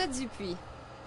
Lisa Dupuis.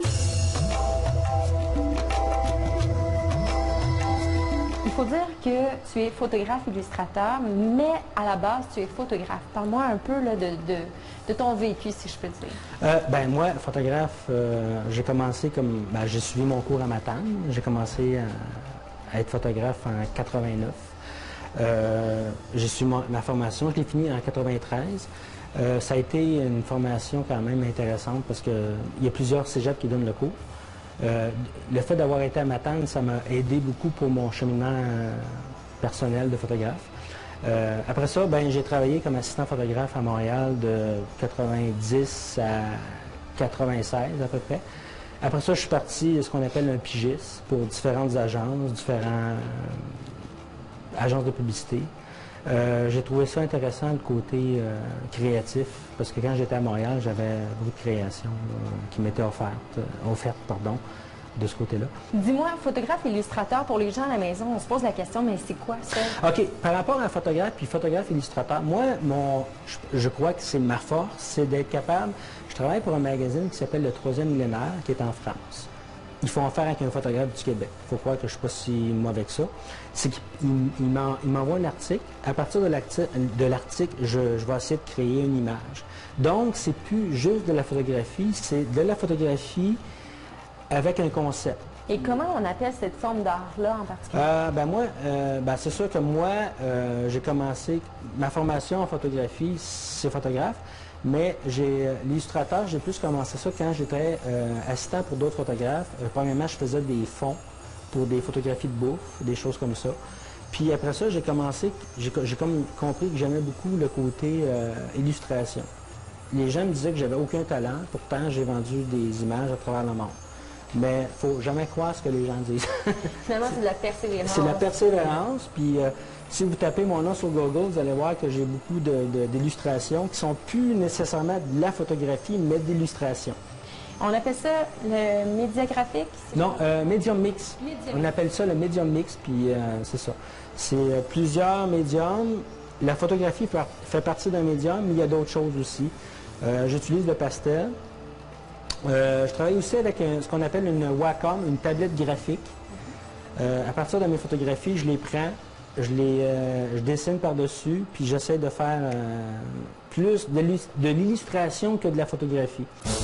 Il faut dire que tu es photographe-illustrateur, mais à la base, tu es photographe. Parle-moi un peu là, de ton vécu, si je peux dire. Moi, photographe, j'ai commencé comme... j'ai suivi mon cours à Matane. J'ai commencé à être photographe en 89. J'ai suivi ma formation, je l'ai finie en 93. Ça a été une formation quand même intéressante parce qu'il y a plusieurs cégeps qui donnent le cours. Le fait d'avoir été à Matane, ça m'a aidé beaucoup pour mon cheminement personnel de photographe. Après ça, j'ai travaillé comme assistant photographe à Montréal de 90 à 96 à peu près. Après ça, je suis parti ce qu'on appelle un pigiste pour différentes agences de publicité. J'ai trouvé ça intéressant, le côté créatif, parce que quand j'étais à Montréal, j'avais beaucoup de créations qui m'étaient offertes de ce côté-là. Dis-moi, photographe-illustrateur, pour les gens à la maison, on se pose la question, mais c'est quoi ça? OK. Par rapport à photographe puis photographe-illustrateur, moi, je crois que c'est ma force, c'est d'être capable... Je travaille pour un magazine qui s'appelle Le Troisième Millénaire, qui est en France. Ils font affaire avec un photographe du Québec. Il faut croire que je ne suis pas si mauvais que ça. C'est qu'il m'envoie un article. À partir de l'article, je vais essayer de créer une image. Donc, c'est plus juste de la photographie, c'est de la photographie avec un concept. Et comment on appelle cette forme d'art-là en particulier? C'est sûr que moi, j'ai commencé... Ma formation en photographie, c'est photographe. Mais l'illustrateur, j'ai plus commencé ça quand j'étais assistant pour d'autres photographes. Premièrement, je faisais des fonds pour des photographies de bouffe, des choses comme ça. Puis après ça, j'ai comme compris que j'aimais beaucoup le côté illustration. Les gens me disaient que j'avais aucun talent, pourtant j'ai vendu des images à travers le monde. Mais il ne faut jamais croire ce que les gens disent. Finalement, c'est de la persévérance. C'est de la persévérance, puis... si vous tapez mon nom sur Google, vous allez voir que j'ai beaucoup d'illustrations qui ne sont plus nécessairement de la photographie, mais d'illustration. On appelle ça le média graphique? Non, médium mix. On appelle ça le médium mix, puis c'est ça. C'est plusieurs médiums. La photographie fait partie d'un médium, mais il y a d'autres choses aussi. J'utilise le pastel. Je travaille aussi avec ce qu'on appelle une Wacom, une tablette graphique. À partir de mes photographies, je les prends. Je dessine par-dessus, puis j'essaie de faire plus de l'illustration que de la photographie.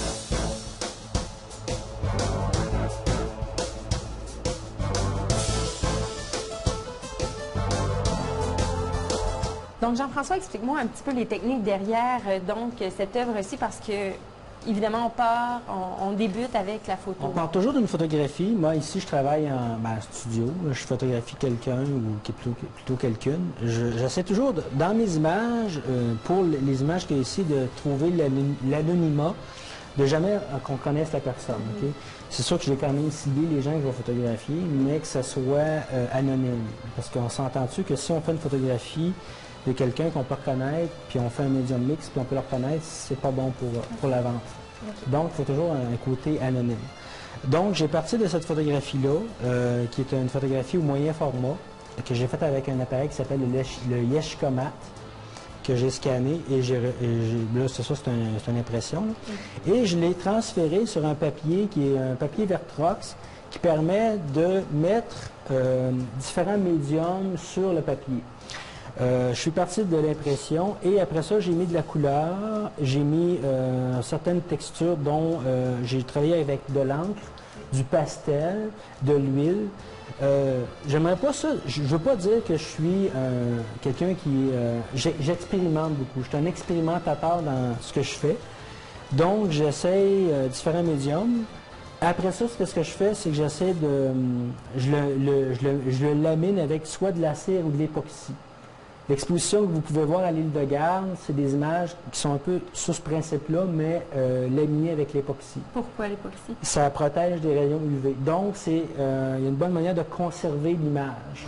Donc, Jean-François, explique-moi un petit peu les techniques derrière cette œuvre-ci, parce que évidemment, on débute avec la photo. On part toujours d'une photographie. Moi, ici, je travaille en studio. Je photographie quelqu'un ou plutôt quelqu'une. J'essaie toujours, dans mes images, pour les images qu'il y a ici, de trouver l'anonymat, de jamais qu'on connaisse la personne. Okay? C'est sûr que j'ai quand même ciblé les gens que je vais photographier, mais que ça soit anonyme. Parce qu'on s'entend-tu que si on fait une photographie de quelqu'un qu'on peut reconnaître, puis on fait un médium mix, puis on peut le reconnaître, c'est pas bon pour la vente. Okay. Donc, il faut toujours un côté anonyme. Donc, j'ai parti de cette photographie-là, qui est une photographie au moyen format, que j'ai faite avec un appareil qui s'appelle le Yeshicomat, que j'ai scanné, et là, c'est ça, c'est une impression. Et je l'ai transféré sur un papier qui est un papier Vertrox, qui permet de mettre différents médiums sur le papier. Je suis parti de l'impression et après ça, j'ai mis de la couleur, j'ai mis certaines textures dont j'ai travaillé avec de l'encre, du pastel, de l'huile. J'aimerais pas ça, je veux pas dire que je suis quelqu'un qui... j'expérimente beaucoup, je suis un expérimentateur dans ce que je fais. Donc, j'essaye différents médiums. Après ça, ce que je fais, c'est que j'essaie de... Je le lamine avec soit de la cire ou de l'époxy. L'exposition que vous pouvez voir à l'île de Garde, c'est des images qui sont un peu sur ce principe-là, mais laminées avec l'époxy. Pourquoi l'époxy? Ça protège des rayons UV. Donc, il y a une bonne manière de conserver l'image.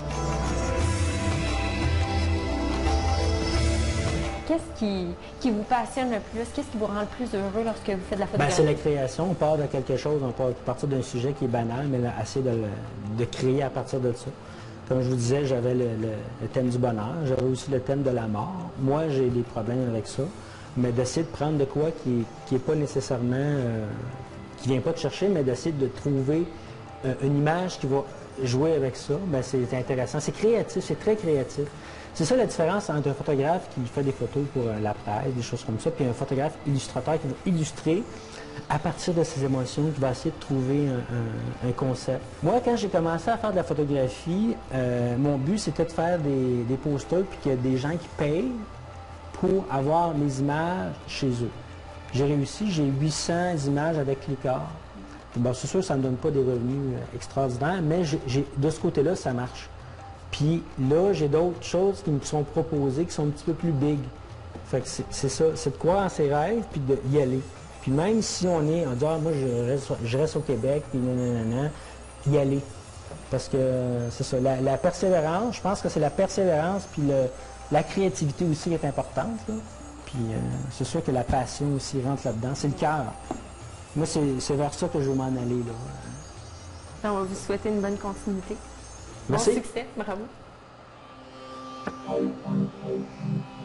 Qu'est-ce qui vous passionne le plus? Qu'est-ce qui vous rend le plus heureux lorsque vous faites de la photographie? C'est la création. On part de quelque chose, on part à partir d'un sujet qui est banal, mais essayer de créer à partir de ça. Comme je vous disais, j'avais le thème du bonheur, j'avais aussi le thème de la mort. Moi, j'ai des problèmes avec ça, mais d'essayer de prendre de quoi qui n'est pas nécessairement qui vient pas te chercher, mais d'essayer de trouver une image qui va jouer avec ça, ben c'est intéressant. C'est créatif, c'est très créatif. C'est ça la différence entre un photographe qui fait des photos pour la presse, des choses comme ça, puis un photographe illustrateur qui va illustrer à partir de ses émotions, qui va essayer de trouver un concept. Moi, quand j'ai commencé à faire de la photographie, mon but, c'était de faire des posters, puis qu'il y a des gens qui payent pour avoir mes images chez eux. J'ai réussi, j'ai 800 images avec Clickart. Bon, c'est sûr que ça ne me donne pas des revenus extraordinaires, mais de ce côté-là, ça marche. Puis là, j'ai d'autres choses qui me sont proposées qui sont un petit peu plus big. Fait que c'est ça, c'est de croire en ses rêves, puis d'y aller. Puis même si on dit, ah, moi, je reste au Québec, puis nanana, y aller. Parce que c'est ça, la persévérance, je pense que c'est la persévérance, puis la créativité aussi qui est importante, là. Puis c'est sûr que la passion aussi rentre là-dedans. C'est le cœur. Moi, c'est vers ça que je veux m'en aller, là. On va vous souhaiter une bonne continuité. Merci. Bon succès, bravo.